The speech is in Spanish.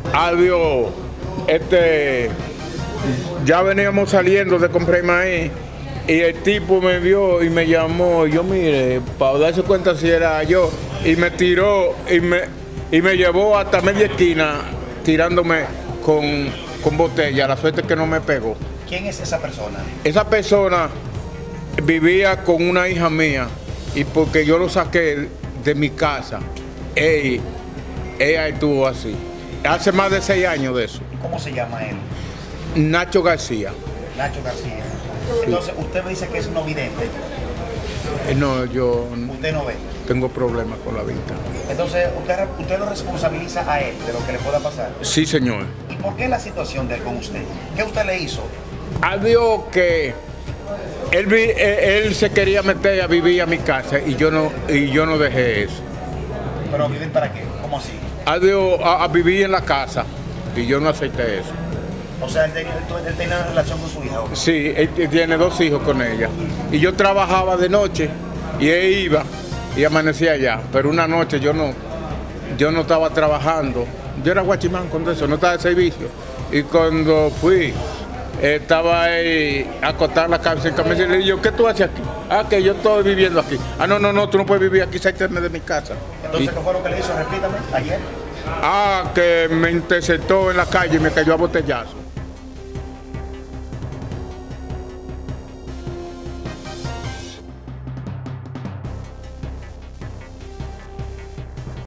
Adiós. Ya veníamos saliendo de comprar maíz y el tipo me vio y me llamó. Y yo, mire, para darse cuenta si era yo, y me tiró y me llevó hasta media esquina tirándome con botella. La suerte es que no me pegó. ¿Quién es esa persona? Esa persona vivía con una hija mía y porque yo lo saqué de mi casa, ella estuvo así. Hace más de 6 años de eso. ¿Cómo se llama él? Nacho García. Nacho García. Entonces, usted me dice que es no vidente. No, yo Usted no ve. tengo problemas con la vista. Entonces, usted lo responsabiliza a él de lo que le pueda pasar. Sí, señor. ¿Y por qué la situación de él con usted? ¿Qué usted le hizo? Adiós que él se quería meter a vivir a mi casa y yo no dejé eso. ¿Pero vivir para qué? ¿Cómo así? Adiós a vivir en la casa y yo no acepté eso. O sea, él tenía una relación con su hija. ¿O? Sí, él tiene 2 hijos con ella. Y yo trabajaba de noche y él iba y amanecía allá. Pero una noche yo no estaba trabajando. Yo era guachimán con eso, no estaba de servicio. Y cuando fui, estaba ahí acostado en la cabeza en camisa y le dije, ¿qué tú haces aquí? Ah, que yo estoy viviendo aquí. Ah, no, tú no puedes vivir aquí, sáqueme de mi casa. Entonces, ¿qué fue lo que le hizo? Repítame, ayer. Que me interceptó en la calle y me cayó a botellazo.